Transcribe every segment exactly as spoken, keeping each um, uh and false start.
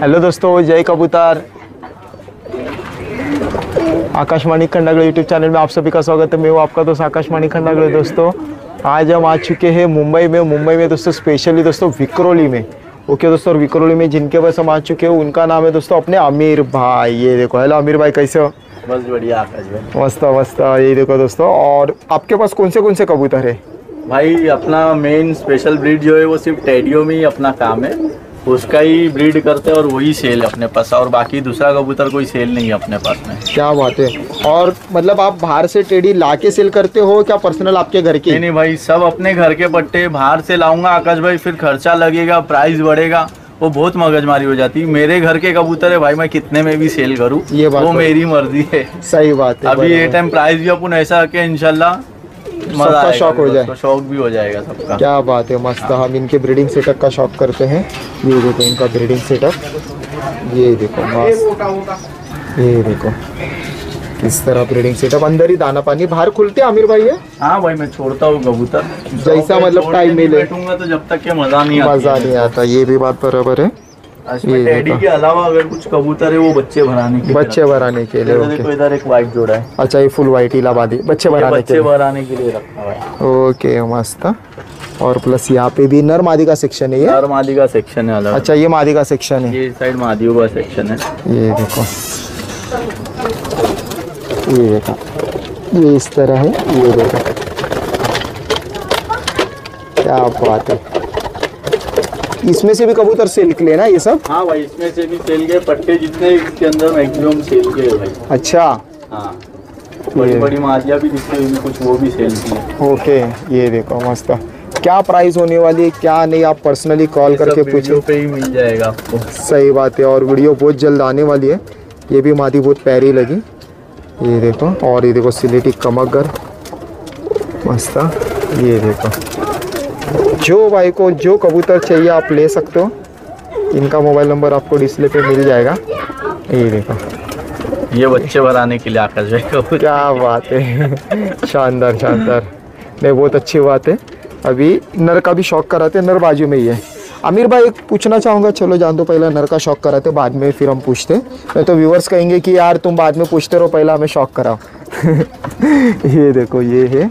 Hello दोस्तों, जय कबूतर। आकाशवाणी खंडागढ़ यूट्यूब चैनल में आप सभी का स्वागत है। मैं हूँ आपका दोस्त आकाशवाणी खंडागढ़। दोस्तों आज हम आ चुके हैं मुंबई में मुंबई में दोस्तों स्पेशली दोस्तों विक्रोली में। ओके दोस्तों, और विक्रोली में जिनके पास हम आ चुके हैं उनका नाम है दोस्तों अपने आमिर भाई। ये देखो, हेलो आमिर भाई, कैसे हो? बस बढ़िया आकाश भाई। मस्त मस्त। ये देखो दोस्तों, और आपके पास कौन से कौन से कबूतर है? भाई अपना मेन स्पेशल ब्रीड जो है वो सिर्फ टेडियो में ही अपना काम है, उसका ही ब्रीड करते हैं और वही सेल है अपने पास, और बाकी दूसरा कबूतर कोई सेल नहीं है अपने पास में। क्या बात है। और मतलब आप बाहर से टेडी ला के सेल करते हो क्या पर्सनल आपके घर के? नहीं नहीं भाई, सब अपने घर के पट्टे। बाहर से लाऊंगा आकाश भाई, फिर खर्चा लगेगा, प्राइस बढ़ेगा, वो बहुत मगजमारी हो जाती है। मेरे घर के कबूतर है भाई, मैं कितने में भी सेल करूं, ये बात वो मेरी मर्जी है। सही बात है। अभी ये टाइम प्राइस भी अपन ऐसा रखे इंशाल्लाह सबका शौक हो जाए, तो शौक भी हो जाएगा सबका। क्या बात है, मस्त। हम इनके ब्रीडिंग सेटअप का शौक करते हैं। ये देखो इनका ब्रीडिंग सेटअप, ये देखो मस्त। ये देखो किस तरह ब्रीडिंग सेटअप, अंदर ही दाना पानी, बाहर खुलते हैं आमिर भाई है? हाँ भाई, मैं छोड़ता हूँ कबूतर जैसा मतलब टाइम मिले, बैठूंगा तो जब तक के मजा नहीं आता मजा नहीं आता। ये भी बात बराबर है। इसमें टेडी के अलावा अगर कुछ कबूतर है वो बच्चे भराने के बच्चे भराने के लिए। देखो इधर एक वाइट जोड़ा है। अच्छा, ये फुल वाइट इलाहाबादी बच्चे भराने के बच्चे लिए भराने के लिए रखा हुआ है। ओके मस्त। और प्लस यहाँ पे भी नर मादी का सेक्शन है ये? नर मादी का सेक्शन है अलग। अच्छा, ये मादी का सेक्शन है। ये साइड मादियों का सेक्शन है। ये देखो, ये देखो, ये इस तरह है। ये देखो क्या बात है। इसमें से भी कबूतर सेल के लिए ना ये सब? हाँ भाई, इसमें से भी सेल के पट्टे जितने इसके अंदर मैक्सिमम सेल के है भाई। अच्छा, हाँ, बड़ी बड़ी मादियाँ भी दिखती है कुछ, वो भी सेल की है। ओके, ये देखो मस्त। क्या प्राइस होने वाली है क्या नहीं, आप पर्सनली कॉल करके पूछो, पे ही मिल जाएगा आपको। सही बात है। और वीडियो बहुत जल्द आने वाली है। ये भी मादी बहुत प्यारी लगी, ये देखो। और ये देखो सिलेटी कमगर मस्त। ये देखो, जो भाई को जो कबूतर चाहिए आप ले सकते हो। इनका मोबाइल नंबर आपको डिस्प्ले पे मिल जाएगा। ये देखो, ये बच्चे भराने के लिए आकाश भाई। क्या बात है, शानदार शानदार। नहीं, बहुत अच्छी बात है। अभी नर का भी शौक कराते, नर बाजू में ही है। आमिर भाई एक पूछना चाहूँगा, चलो जान दो, पहले नर का शौक कराते बाद में फिर हम पूछते। मैं तो व्यूअर्स कहेंगे कि यार तुम बाद में पूछते रहो, पहले हमें शौक कराओ। ये देखो, ये है,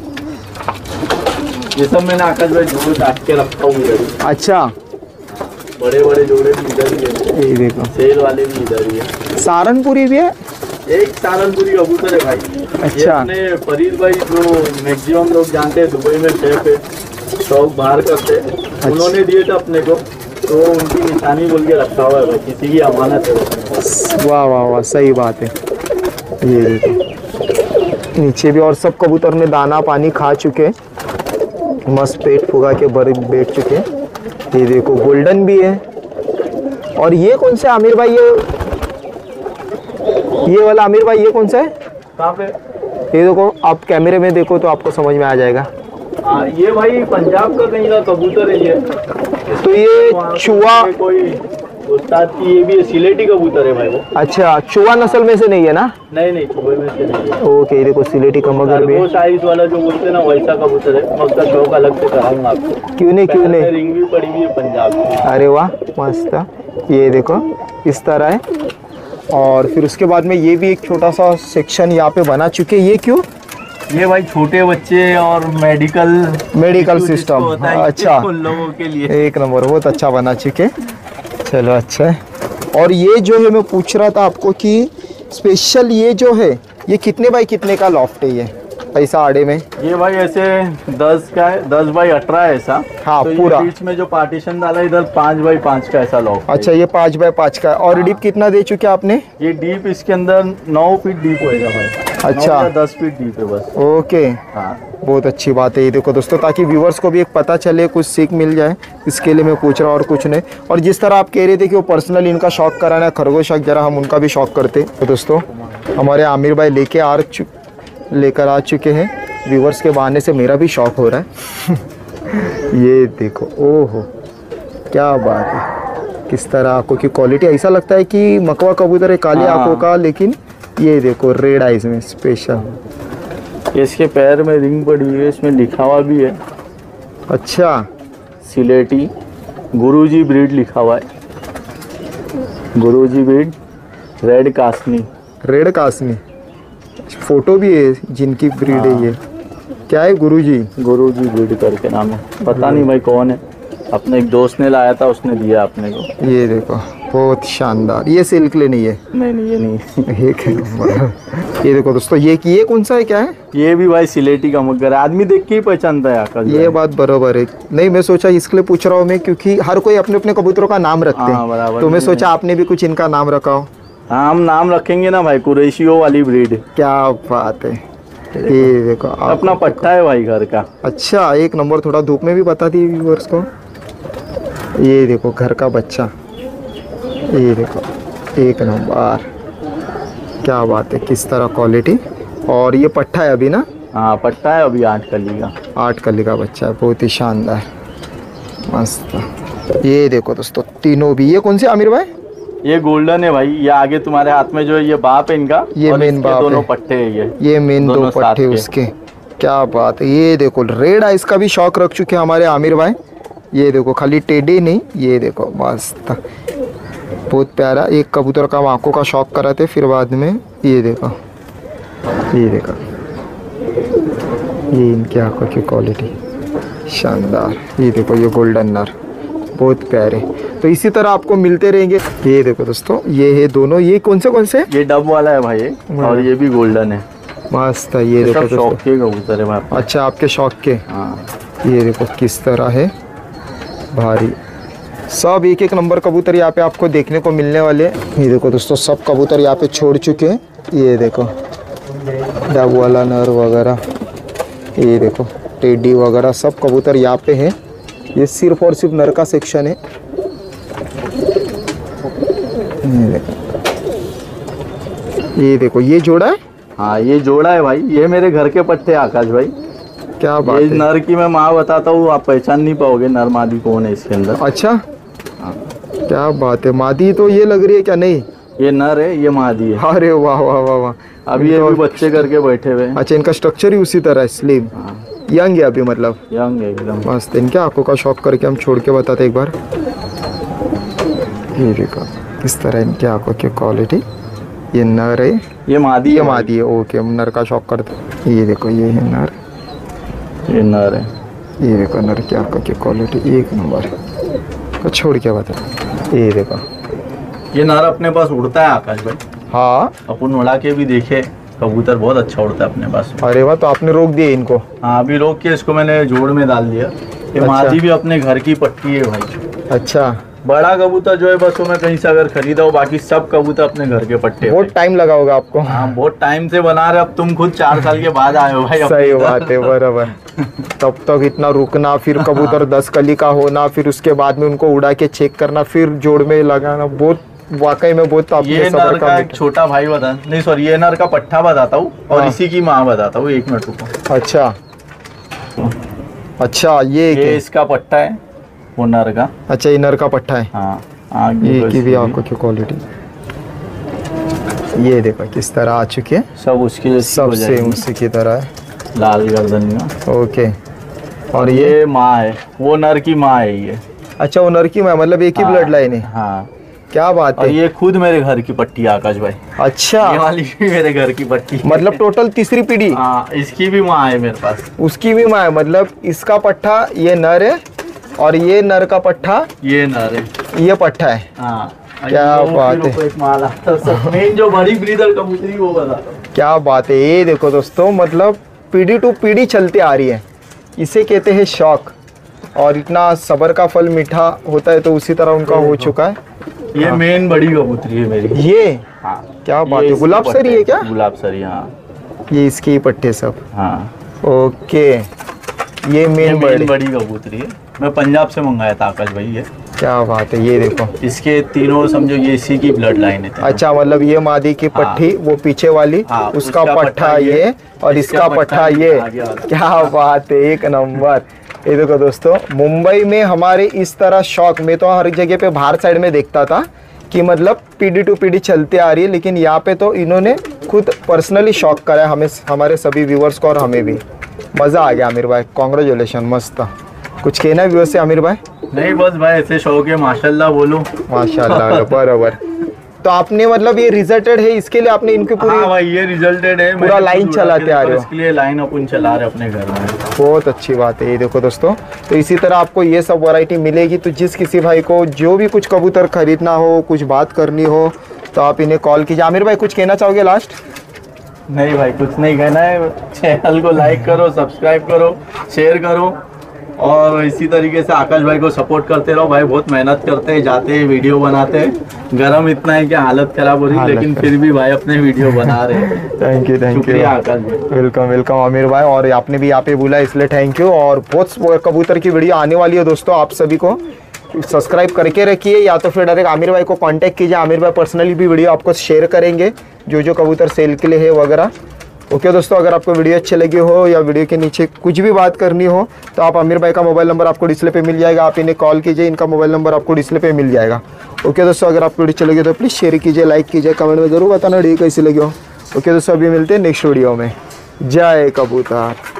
ये सब मैंने आकाश भाई जोड़े काट के रखा हूँ इधर। अच्छा, बड़े बड़े जोड़े भी इधर ही है। ये देखो, सेल वाले भी इधर ही है। सहारनपुरी भी है? एक सहारनपुरी कबूतर है भाई। अच्छा, अपने फरीद भाई जो मैक्सिमम लोग जानते हैं, दुबई में शेफ है, शौक बाहर करते हैं। अच्छा। उन्होंने दिए थे अपने को, तो उनकी निशानी बोल के रखा हुआ है भाई, किसी की अमानत है। वाह वाह वाह, सही बात है। ये देखो नीचे भी, और सब कबूतर ने दाना पानी खा चुके, मस्त पेट फुगा के बड़े बैठ चुके। ये देखो गोल्डन भी है। और ये कौन सा आमिर भाई, ये ये वाला आमिर भाई ये कौन सा है? कहाँ पे? ये देखो, आप कैमरे में देखो तो आपको समझ में आ जाएगा। आ, ये भाई पंजाब का कहीं का कबूतर है ये। तो ये चुआ कोई उस्ताद की, ये भी सिलेटी कबूतर है भाई वो। अच्छा, चुआ नस्ल में से नहीं है ना? नहीं नहीं, चुहे में से नहीं है। ओके, ये देखो सिलेटी कमगर भी, वो साइज वाला जो बोलते हैं ना, वैसा कबूतर है। मैं उसका शौक अलग से कराऊंगा आपको। क्यों नहीं, क्यों नहीं। रिंग भी पड़ी हुई है पंजाब की। अरे वाह, मस्त। ये देखो इस तरह है। और फिर उसके बाद में ये भी एक छोटा सा सेक्शन यहाँ पे बना चुके। ये क्यों? ये भाई छोटे बच्चे और मेडिकल मेडिकल सिस्टम। अच्छा, लोगों के लिए एक नंबर, बहुत अच्छा बना चुके। चलो अच्छा है। और ये जो है मैं पूछ रहा था आपको कि स्पेशल ये जो है, ये कितने बाई कितने का लॉफ्ट है ये ऐसा आड़े में? ये भाई ऐसे दस का है, दस बाई अठारह है ऐसा। हाँ, तो पूरा बीच में जो पार्टीशन डाला इधर पाँच बाई पाँच का ऐसा लॉफ्ट। अच्छा, ये पाँच बाय पाँच का। और हाँ। डीप कितना दे चुके आपने? ये डीप इसके अंदर नौ फीट डीप होएगा भाई। अच्छा, दस फीट डीप है बस। ओके, हाँ, बहुत अच्छी बात है। ये देखो दोस्तों, ताकि व्यूवर्स को भी एक पता चले, कुछ सीख मिल जाए, इसके लिए मैं पूछ रहा हूँ और कुछ नहीं। और जिस तरह आप कह रहे थे कि वो पर्सनली इनका शौक कराना है खरगोश शौक, जरा हम उनका भी शौक करते। तो दोस्तों हमारे आमिर भाई लेके आ चु लेकर आ चुके हैं। व्यूवर्स के बहाने से मेरा भी शौक हो रहा है। ये देखो, ओहो क्या बात है। किस तरह आंखों की क्वालिटी, ऐसा लगता है कि मकवा कबूतर है, काली आंखों का, लेकिन ये देखो रेड आइज में स्पेशल। इसके पैर में रिंग पड़ी हुई है, इसमें लिखा हुआ भी है। अच्छा, सिलेटी गुरुजी ब्रीड लिखा हुआ है। गुरुजी ब्रीड रेड कासनी। रेड कासनी, फोटो भी है जिनकी ब्रीड है ये। क्या है गुरुजी? गुरुजी ब्रीड करके नाम है, पता नहीं भाई कौन है, अपने एक दोस्त ने लाया था, उसने दिया अपने को। ये देखो बहुत शानदार, ये सेल के लिए नहीं है? नहीं नहीं ये नहीं। एक नंबर। ये देखो दोस्तों, ये ये कौन सा है, क्या है? ये भी भाई सिलेटी का मगर है, आदमी देख के ही पहचानता है आकाश ये भाई। बात बराबर है। नहीं मैं सोचा इसके लिए पूछ रहा हूँ मैं, क्योंकि हर कोई अपने अपने कबूतरों का नाम रखते हाँ, हैं, बराबर। तो मैं सोचा आपने भी कुछ इनका नाम रखा हो। हाँ हम नाम रखेंगे ना भाई, कुरैशियों वाली ब्रीड। क्या बात है। ये देखो आप, अपना पट्टा है भाई घर का। अच्छा एक नंबर, थोड़ा धूप में भी बता दी व्यूअर्स को। ये देखो घर का बच्चा, ये देखो एक नंबर, क्या बात है, किस तरह क्वालिटी। और ये पट्टा है अभी ना? हाँ पट्टा है अभी, आठ कली का। आठ कली का बच्चा है, बहुत ही शानदार, मस्त। ये देखो दोस्तों तीनों भी, ये कौन से आमिर भाई? ये गोल्डन है भाई, ये आगे तुम्हारे हाथ में जो है ये बाप है इनका, ये और मेन इसके बाप दोनों है। पट्टे है ये। ये मेन दो दोनों साथ पट्टे के। उसके, क्या बात है। ये देखो रेड आइस का भी शौक रख चुके हैं हमारे आमिर भाई। ये देखो खाली टेढ़े नहीं, ये देखो मस्त, बहुत प्यारा। एक कबूतर का आंखों का शौक कराते, फिर बाद में ये देखो, ये देखो, ये इनकी आंखों की क्वालिटी शानदार। ये देखो ये गोल्डन नर, बहुत प्यारे। तो इसी तरह आपको मिलते रहेंगे। ये देखो दोस्तों, ये है दोनों, ये कौन से कौन से? ये डब वाला है भाई ये, और ये भी गोल्डन है। मस्त है। ये ये देखो सब दोस्तों, शौक के कबूतर है भाई। अच्छा आपके शौक के। हाँ ये देखो किस तरह है, भारी। सब एक एक नंबर कबूतर यहाँ पे आपको देखने को मिलने वाले हैं। ये देखो दोस्तों सब कबूतर यहाँ पे छोड़ चुके हैं। ये देखो डब वाला नर वगैरह, ये देखो टेडी वगैरह सब कबूतर यहाँ पे हैं। ये सिर्फ और सिर्फ नर का सेक्शन है। ये देखो, ये देखो ये जोड़ा है। हाँ ये जोड़ा है भाई, ये मेरे घर के पट्टे आकाश भाई। क्या बात ये है। नर की मैं माँ बताता हूँ, आप पहचान नहीं पाओगे नर मादी कौन है इसके अंदर। अच्छा क्या बात है, मादी तो ये लग रही है क्या? नहीं ये नर है, ये मादी है। अरे वाह वाह वाह वाह। अभी ये भी बच्चे करके बैठे हुए हैं। अच्छा इनका स्ट्रक्चर ही उसी तरह है, स्लिम यंग है अभी, मतलब यंग है एकदम। मस्त। इनके आंखों का शौक करके हम छोड़ के बताते एक बार। ये देखो इस तरह इनके आंखों की क्वालिटी। ये नर है, ये मादी ये है मादी है। ओके हम नर का शौक करते। ये देखो ये है नर, भाई। ये नर है। ये देखो नर की आंखों की क्वालिटी एक नंबर को छोड़ के बता। ये देखो ये नर अपने पास उड़ता है आकाश भाई। हाँ। अपन उड़ा के भी देखे, कबूतर बहुत अच्छा उड़ता है अपने पास। अरे वाह, तो आपने रोक दिए इनको? हाँ अभी रोक के इसको मैंने जोड़ में डाल दिया। ये अच्छा। मादी भी अपने घर की पट्टी है भाई। अच्छा बड़ा कबूतर जो है बस वो मैं कहीं से अगर खरीदा हो, बाकी सब कबूतर अपने घर के पट्टे हैं बहुत भाई। टाइम लगा होगा आपको। हाँ बहुत टाइम से बना रहे, अब तुम खुद चार साल के बाद आए हो भाई अपने सही इधर। बात है, बराबर। तब तक इतना रुकना, फिर कबूतर दस कली का होना, फिर उसके बाद में उनको उड़ा के चेक करना, फिर जोड़ में लगाना, बहुत वाकई में बहुत आपने ये सब्र नर का एक का। छोटा भाई बता, नहीं सॉरी ये नर का पट्टा बताता हूँ और हाँ। इसी की माँ बताता हूँ, एक मिनट रुको। अच्छा अच्छा ये ये क्या? इसका पट्टा है वो नर का। अच्छा ये नर का पट्टा है। हाँ आगे ये को की भी इसकी आंखों की क्वालिटी। ये देखो किस तरह आ चुके हैं, सब उसके जैसी सब हो सेम जाएगी। उसी की तरह है। लाल गर्दन का। ओके। और ये ये माँ है, वो नर की माँ है ये। अच्छा वो नर की मैं, मतलब एक ही हाँ, ब्लड लाइन है। हाँ क्या बात और है। ये खुद मेरे घर की पट्टी है आकाश भाई। ये अच्छा वाली भी मेरे घर की पट्टी है। मतलब टोटल तीसरी पीढ़ी। हाँ इसकी भी माँ है मेरे पास। उसकी भी माँ है, मतलब इसका पट्टा ये नर है और ये नर का पट्टा ये नर है। ये पट्टा है। हाँ क्या ये लोगों बात के है। लोग एक माल आता है। सब मेन जो बड़ी ब्रीडर कबूतरी वो बताता हूँ। क्या बात है। ये देखो दोस्तों, मतलब पीढ़ी टू पीढ़ी चलती आ रही है, इसे कहते हैं शौक। और इतना सब्र का फल मीठा होता है, तो उसी तरह उनका हो चुका है। ये मेन बड़ी कबूतरी है मेरी। ये हाँ क्या बात ये है, इसकी गुलाब पट्टे सरी है क्या? गुलाब सरी हाँ। ये इसके ही पट्टे सब। हाँ ओके। ये ये मेन मेन बड़ी। बड़ी कबूतरी है, मैं पंजाब से मंगाया था आकाश भाई ये। क्या बात है। ये देखो इसके तीनों समझो ये इसी की ब्लड लाइन है तीनों। अच्छा, मतलब ये मादी की पट्टी वो पीछे वाली, हाँ, उसका उसका पट्टा पट्टा ये ये, और इसका इसका पट्टा पट्टा ये। आगे वाला। क्या बात है, एक नंबर। ये देखो दोस्तों, मुंबई में हमारे इस तरह शौक में तो हर जगह पे बाहर साइड में देखता था कि मतलब पीढ़ी टू पीढ़ी चलते आ रही है, लेकिन यहाँ पे तो इन्होंने खुद पर्सनली शौक करा है हमें, हमारे सभी व्यूअर्स को और हमें भी। मज़ा आ गया आमिर भाई, कॉन्ग्रेचुलेशन, मस्त। कुछ कहना भी वैसे आमिर भाई? नहीं बस भाई ऐसे शौक है, माशाल्लाह बोलो। माशाल्लाह बराबर। तो आपने मतलब ये रिजल्टेड है, इसके लिए आपने इनकी पूरी हाँ भाई ये रिजल्टेड है, पूरा लाइन चलाते आ रहे हो, इसके लिए लाइन अपन चला रहे अपने घर में। बहुत अच्छी बात है। ये देखो दोस्तों, तो इसी तरह आपको ये सब वैरायटी मिलेगी। तो जिस किसी भाई को जो भी कुछ कबूतर खरीदना हो, कुछ बात करनी हो, तो आप इन्हें कॉल कीजिए। आमिर भाई कुछ कहना चाहोगे लास्ट? नहीं भाई कुछ नहीं कहना है, चैनल को लाइक करो, सब्सक्राइब करो, शेयर करो और इसी तरीके से आकाश भाई को सपोर्ट करते रहो। भाई बहुत मेहनत करते हैं, जाते हैं, वीडियो बनाते हैं। गर्म इतना है कि हालत खराब हो रही है, लेकिन फिर भी भाई अपने वीडियो बना रहे हैं। थैंक यू थैंक यू शुक्रिया आकाश भाई। वेलकम वेलकम आमिर भाई। और आपने भी यहाँ पे बोला इसलिए थैंक यू। और बहुत कबूतर की वीडियो आने वाली है दोस्तों, आप सभी को सब्सक्राइब करके रखिए, या तो फिर डायरेक्ट आमिर भाई को कांटेक्ट कीजिए। आमिर भाई पर्सनली भी वीडियो आपको शेयर करेंगे, जो जो कबूतर सेल के लिए है वगैरह। ओके दोस्तों, अगर आपको वीडियो अच्छी लगी हो या वीडियो के नीचे कुछ भी बात करनी हो, तो आप आमिर भाई का मोबाइल नंबर आपको डिस्प्ले पे मिल जाएगा, आप इन्हें कॉल कीजिए, इनका मोबाइल नंबर आपको डिस्प्ले पे मिल जाएगा। ओके दोस्तों, अगर आपको वीडियो अच्छी लगी तो प्लीज़ शेयर कीजिए, लाइक कीजिए, कमेंट में जरूर बताना वीडियो कैसी लगी हो। ओके दोस्तों, अभी मिलते हैं नेक्स्ट वीडियो में। जय कबूतर।